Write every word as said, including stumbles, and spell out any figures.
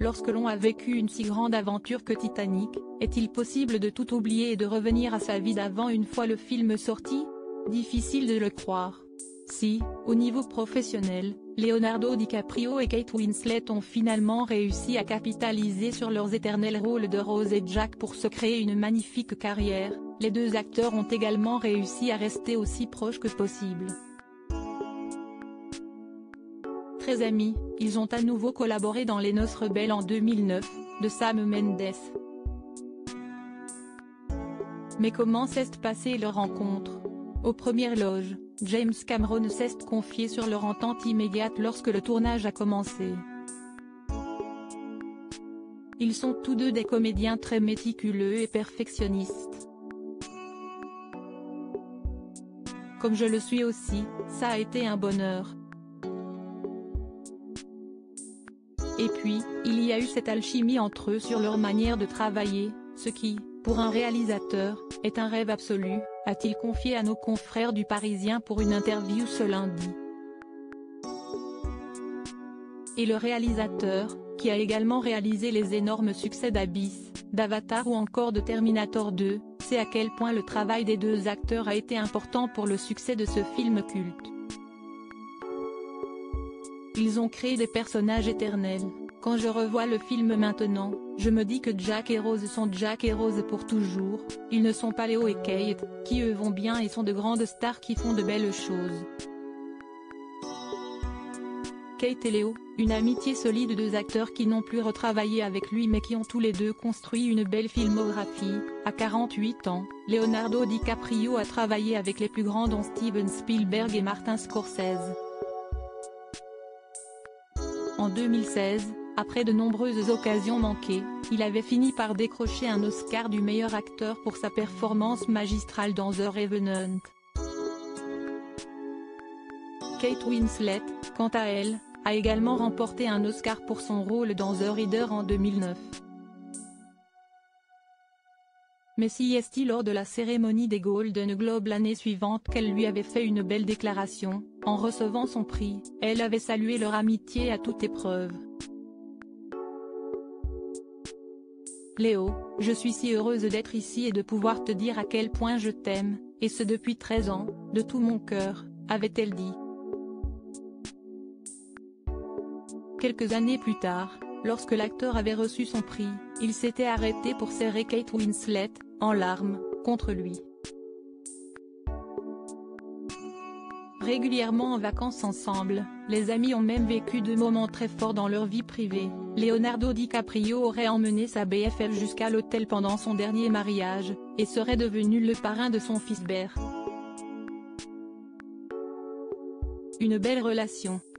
lorsque l'on a vécu une si grande aventure que Titanic, est-il possible de tout oublier et de revenir à sa vie d'avant une fois le film sorti? Difficile de le croire. Si, au niveau professionnel, Leonardo DiCaprio et Kate Winslet ont finalement réussi à capitaliser sur leurs éternels rôles de Rose et Jack pour se créer une magnifique carrière, les deux acteurs ont également réussi à rester aussi proches que possible. Très amis, ils ont à nouveau collaboré dans Les Noces rebelles en deux mille neuf, de Sam Mendes. Mais comment s'est passée leur rencontre? Aux premières loges, James Cameron s'est confié sur leur entente immédiate lorsque le tournage a commencé. Ils sont tous deux des comédiens très méticuleux et perfectionnistes. Comme je le suis aussi, ça a été un bonheur. Et puis, il y a eu cette alchimie entre eux sur leur manière de travailler, ce qui, pour un réalisateur, est un rêve absolu, a-t-il confié à nos confrères du Parisien pour une interview ce lundi. Et le réalisateur, qui a également réalisé les énormes succès d'Abyss, d'Avatar ou encore de Terminator deux, sait à quel point le travail des deux acteurs a été important pour le succès de ce film culte. Ils ont créé des personnages éternels. Quand je revois le film maintenant, je me dis que Jack et Rose sont Jack et Rose pour toujours, ils ne sont pas Léo et Kate, qui eux vont bien et sont de grandes stars qui font de belles choses. Kate et Léo, une amitié solide de deux acteurs qui n'ont plus retravaillé avec lui mais qui ont tous les deux construit une belle filmographie. À quarante-huit ans, Leonardo DiCaprio a travaillé avec les plus grands dont Steven Spielberg et Martin Scorsese. En deux mille seize, après de nombreuses occasions manquées, il avait fini par décrocher un Oscar du meilleur acteur pour sa performance magistrale dans The Revenant. Kate Winslet, quant à elle, a également remporté un Oscar pour son rôle dans The Reader en deux mille neuf. Mais si est-il lors de la cérémonie des Golden Globes l'année suivante qu'elle lui avait fait une belle déclaration, en recevant son prix, elle avait salué leur amitié à toute épreuve. Léo, je suis si heureuse d'être ici et de pouvoir te dire à quel point je t'aime, et ce depuis treize ans, de tout mon cœur, avait-elle dit. Quelques années plus tard, lorsque l'acteur avait reçu son prix, il s'était arrêté pour serrer Kate Winslet, en larmes, contre lui. Régulièrement en vacances ensemble, les amis ont même vécu deux moments très forts dans leur vie privée. Leonardo DiCaprio aurait emmené sa B F F jusqu'à l'hôtel pendant son dernier mariage, et serait devenu le parrain de son fils Bear. Une belle relation.